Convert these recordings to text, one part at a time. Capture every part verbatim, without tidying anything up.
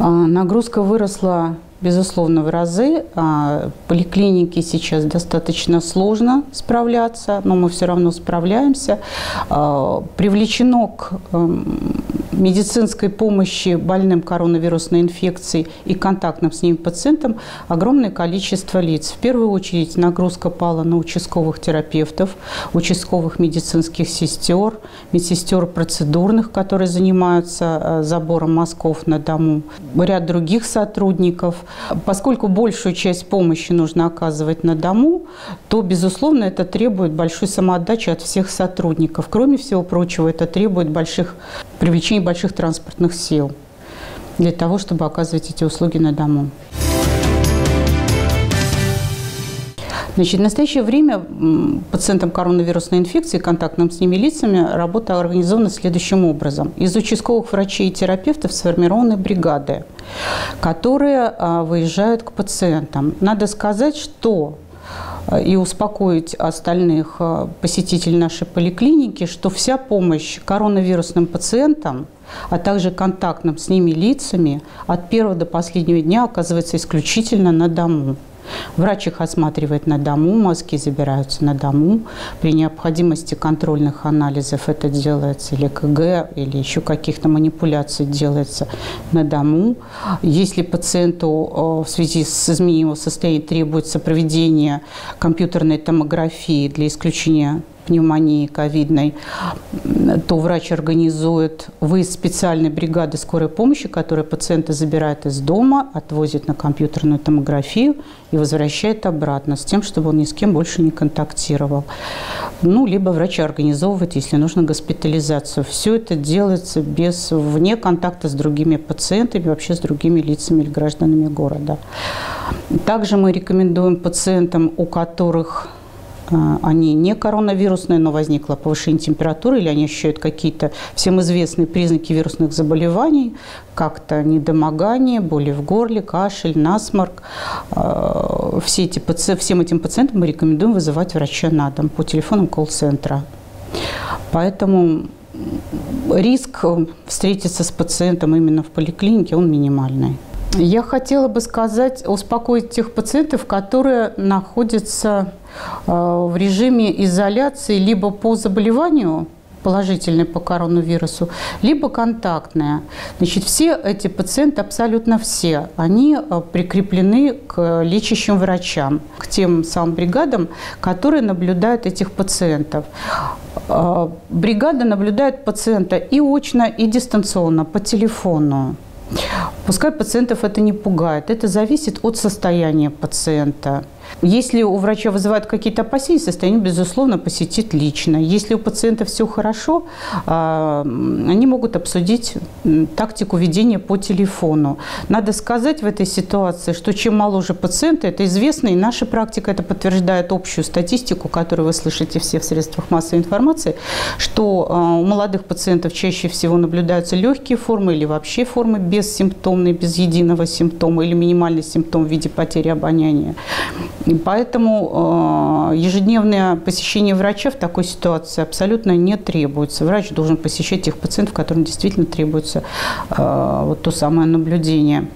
Нагрузка выросла, безусловно, в разы. В поликлинике сейчас достаточно сложно справляться, но мы все равно справляемся. Привлечено к медицинской помощи больным коронавирусной инфекцией и контактным с ними пациентам огромное количество лиц. В первую очередь нагрузка пала на участковых терапевтов, участковых медицинских сестер, медсестер процедурных, которые занимаются забором мазков на дому, ряд других сотрудников. Поскольку большую часть помощи нужно оказывать на дому, то, безусловно, это требует большой самоотдачи от всех сотрудников. Кроме всего прочего, это требует больших, привлечения больших транспортных сил для того, чтобы оказывать эти услуги на дому. Значит, в настоящее время пациентам коронавирусной инфекции, контактным с ними лицами, работа организована следующим образом. Из участковых врачей и терапевтов сформированы бригады, которые выезжают к пациентам. Надо сказать, что и успокоить остальных посетителей нашей поликлиники, что вся помощь коронавирусным пациентам, а также контактным с ними лицами от первого до последнего дня оказывается исключительно на дому. Врач их осматривает на дому, мазки забираются на дому. При необходимости контрольных анализов это делается, или ЭКГ, или еще каких-то манипуляций делается на дому. Если пациенту в связи с изменением его состояния требуется проведение компьютерной томографии для исключения пневмонии ковидной, то врач организует выезд специальной бригады скорой помощи, которая пациента забирает из дома, отвозит на компьютерную томографию и возвращает обратно, с тем, чтобы он ни с кем больше не контактировал. Ну, либо врач организовывает, если нужно, госпитализацию. Все это делается без, вне контакта с другими пациентами, вообще с другими лицами или гражданами города. Также мы рекомендуем пациентам, у которых они не коронавирусные, но возникло повышение температуры, или они ощущают какие-то всем известные признаки вирусных заболеваний, как-то недомогание, боли в горле, кашель, насморк. Все эти, всем этим пациентам мы рекомендуем вызывать врача на дом по телефонам колл-центра. Поэтому риск встретиться с пациентом именно в поликлинике, он минимальный. Я хотела бы сказать, успокоить тех пациентов, которые находятся в режиме изоляции либо по заболеванию, положительной по коронавирусу, либо контактная. Значит, все эти пациенты, абсолютно все, они прикреплены к лечащим врачам, к тем самым бригадам, которые наблюдают этих пациентов. Бригада наблюдает пациента и очно, и дистанционно, по телефону. Пускай пациентов это не пугает, это зависит от состояния пациента. Если у врача вызывают какие-то опасения, состояние, безусловно, посетит лично. Если у пациента все хорошо, они могут обсудить тактику ведения по телефону. Надо сказать в этой ситуации, что чем моложе пациенты, это известно, и наша практика это подтверждает общую статистику, которую вы слышите все в средствах массовой информации, что у молодых пациентов чаще всего наблюдаются легкие формы или вообще формы бессимптомные, без единого симптома или минимальный симптом в виде потери обоняния. И поэтому э, ежедневное посещение врача в такой ситуации абсолютно не требуется. Врач должен посещать тех пациентов, которым действительно требуется э, вот то самое наблюдение.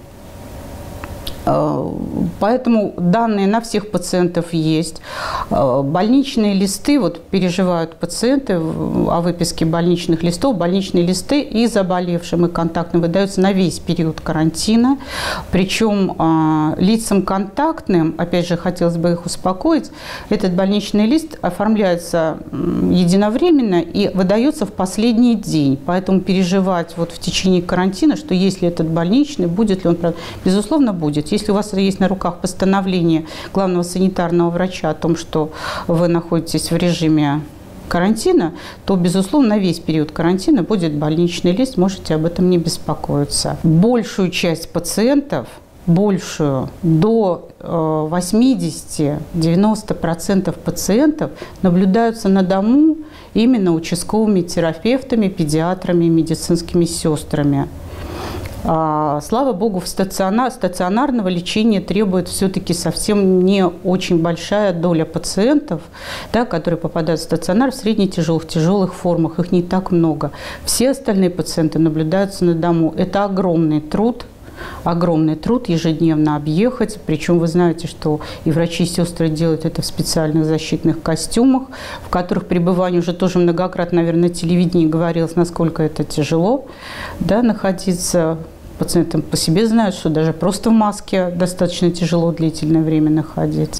Поэтому данные на всех пациентов есть. Больничные листы, вот переживают пациенты о выписке больничных листов. Больничные листы и заболевшим, и контактным выдаются на весь период карантина. Причем лицам контактным, опять же, хотелось бы их успокоить, этот больничный лист оформляется единовременно и выдается в последний день. Поэтому переживать вот в течение карантина, что если этот больничный, будет ли он, безусловно, будет. Если у вас есть на руках постановление главного санитарного врача о том, что вы находитесь в режиме карантина, то, безусловно, на весь период карантина будет больничный лист, можете об этом не беспокоиться. Большую часть пациентов, большую, до восьмидесяти-девяноста процентов пациентов наблюдаются на дому именно участковыми терапевтами, педиатрами, медицинскими сестрами. Слава богу, в стационар, стационарного лечения требует все-таки совсем не очень большая доля пациентов, да, которые попадают в стационар в средне-тяжелых, тяжелых формах. Их не так много. Все остальные пациенты наблюдаются на дому. Это огромный труд. огромный труд ежедневно объехать. Причем вы знаете, что и врачи, и сестры делают это в специальных защитных костюмах, в которых пребывание уже тоже многократно, наверное, на телевидении говорилось, насколько это тяжело, да, находиться. Пациенты по себе знают, что даже просто в маске достаточно тяжело длительное время находиться.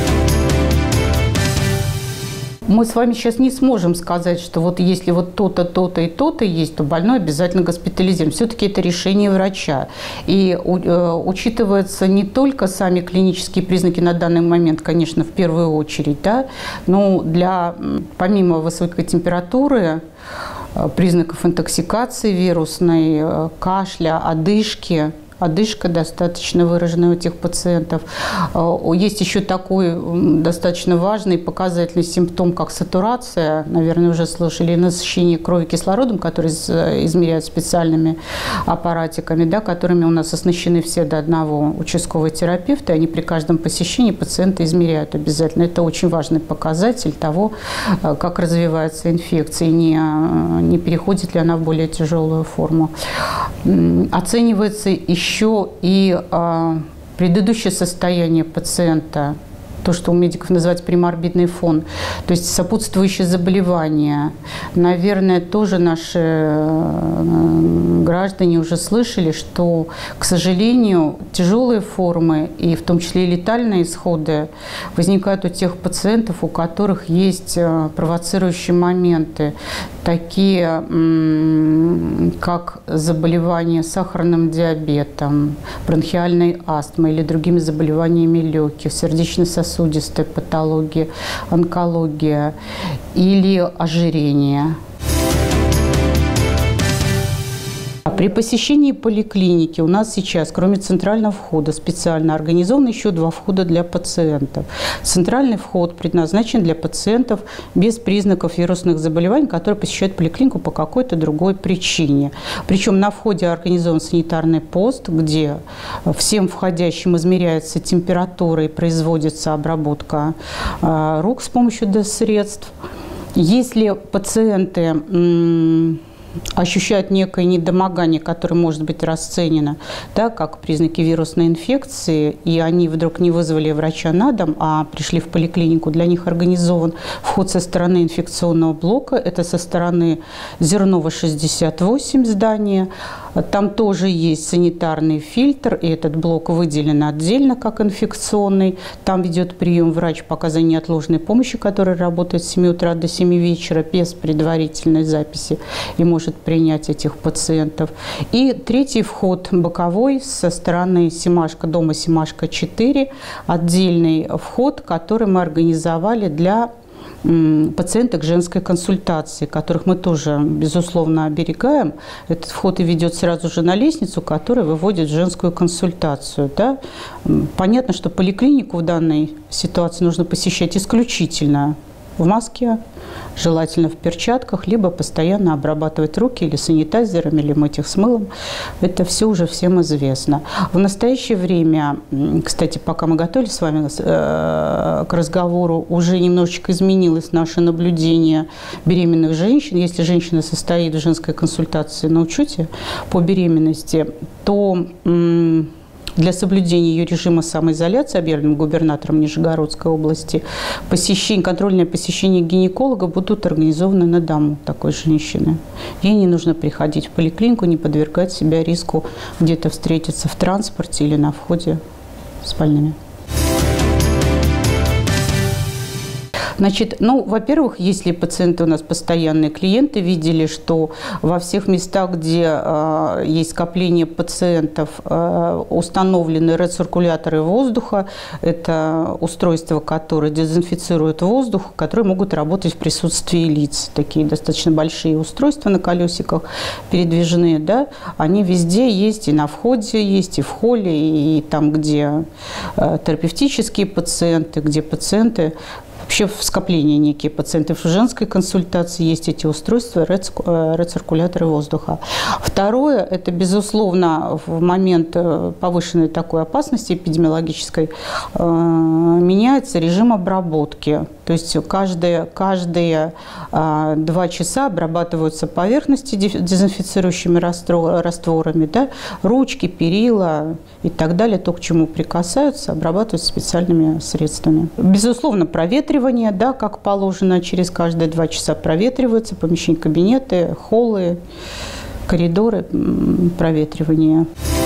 Мы с вами сейчас не сможем сказать, что вот если вот то-то, то-то и то-то есть, то больной обязательно госпитализируем. Все-таки это решение врача. И э, учитываются не только сами клинические признаки на данный момент, конечно, в первую очередь, да, но для, помимо высокой температуры, признаков интоксикации вирусной, кашля, одышки, одышка достаточно выраженная у этих пациентов. Есть еще такой достаточно важный показательный симптом, как сатурация. Наверное, уже слышали, насыщение крови кислородом, который измеряют специальными аппаратиками, да, которыми у нас оснащены все до одного участковые терапевты. Они при каждом посещении пациента измеряют обязательно. Это очень важный показатель того, как развивается инфекция, не, не переходит ли она в более тяжелую форму. Оценивается еще еще и а, предыдущее состояние пациента, то, что у медиков называется преморбидный фон, то есть сопутствующие заболевания. Наверное, тоже наши граждане уже слышали, что, к сожалению, тяжелые формы и в том числе и летальные исходы возникают у тех пациентов, у которых есть провоцирующие моменты, такие как заболевания сахарным диабетом, бронхиальной астмой или другими заболеваниями легких, сердечно-сосудистой патологии, онкология или ожирение. При посещении поликлиники у нас сейчас, кроме центрального входа, специально организованы еще два входа для пациентов. Центральный вход предназначен для пациентов без признаков вирусных заболеваний, которые посещают поликлинику по какой-то другой причине. Причем на входе организован санитарный пост, где всем входящим измеряется температура и производится обработка рук с помощью ДЭС-средств. Если пациенты ощущают некое недомогание, которое может быть расценено, да, как признаки вирусной инфекции, и они вдруг не вызвали врача на дом, а пришли в поликлинику, для них организован вход со стороны инфекционного блока, это со стороны Зернова шестьдесят восемь здания. Там тоже есть санитарный фильтр, и этот блок выделен отдельно как инфекционный. Там ведет прием врач по оказанию неотложной помощи, который работает с семи утра до семи вечера без предварительной записи и может принять этих пациентов. И третий вход боковой со стороны Семашко, дома Семашко четыре, отдельный вход, который мы организовали для пациенток женской консультации, которых мы тоже, безусловно, оберегаем. Этот вход и ведет сразу же на лестницу, которая выводит в женскую консультацию. Да? Понятно, что поликлинику в данной ситуации нужно посещать исключительно в маске, желательно в перчатках, либо постоянно обрабатывать руки или санитайзером, или мыть их с мылом. Это все уже всем известно. В настоящее время, кстати, пока мы готовились с вами к разговору, уже немножечко изменилось наше наблюдение беременных женщин. Если женщина состоит в женской консультации на учете по беременности, то для соблюдения ее режима самоизоляции, объявленного губернатором Нижегородской области, посещение, контрольное посещение гинеколога будут организованы на дому такой женщины. Ей не нужно приходить в поликлинику, не подвергать себя риску где-то встретиться в транспорте или на входе с больными. Значит, ну, во-первых, если пациенты у нас постоянные клиенты, видели, что во всех местах, где э, есть скопление пациентов, э, установлены рециркуляторы воздуха. Это устройства, которые дезинфицируют воздух, которые могут работать в присутствии лиц. Такие достаточно большие устройства на колесиках передвижные, да, они везде есть, и на входе есть, и в холле, и там, где э, терапевтические пациенты, где пациенты, вообще в скоплении некие пациентов в женской консультации есть эти устройства, рециркуляторы воздуха. Второе, это, безусловно, в момент повышенной такой опасности эпидемиологической меняется режим обработки. То есть каждые, каждые а, два часа обрабатываются поверхности дезинфицирующими растворами, да, ручки, перила и так далее, то, к чему прикасаются, обрабатываются специальными средствами. Безусловно, проветривание, да, как положено, через каждые два часа проветриваются помещения, кабинеты, холлы, коридоры, проветривание.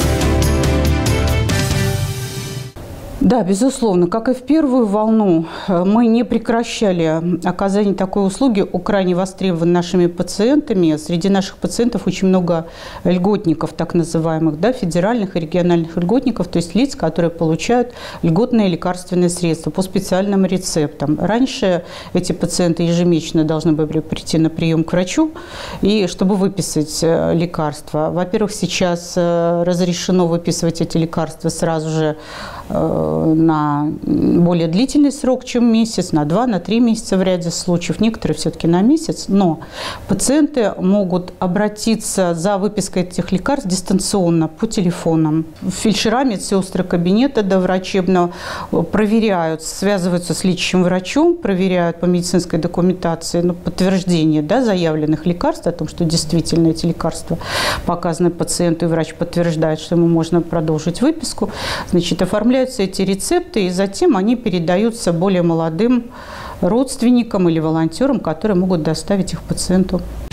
Да, безусловно, как и в первую волну, мы не прекращали оказание такой услуги, крайне востребован нашими пациентами. Среди наших пациентов очень много льготников, так называемых, да, федеральных и региональных льготников, то есть лиц, которые получают льготные лекарственные средства по специальным рецептам. Раньше эти пациенты ежемесячно должны были прийти на прием к врачу, и чтобы выписать лекарства. Во-первых, сейчас разрешено выписывать эти лекарства сразу же на более длительный срок, чем месяц, на два, на три месяца в ряде случаев, некоторые все-таки на месяц, но пациенты могут обратиться за выпиской этих лекарств дистанционно, по телефонам. Фельдшера, медсестры кабинета доврачебного проверяют, связываются с лечащим врачом, проверяют по медицинской документации, ну, подтверждение, да, заявленных лекарств, о том, что действительно эти лекарства показаны пациенту, и врач подтверждает, что ему можно продолжить выписку, значит, оформляют эти рецепты, и затем они передаются более молодым родственникам или волонтерам, которые могут доставить их пациенту.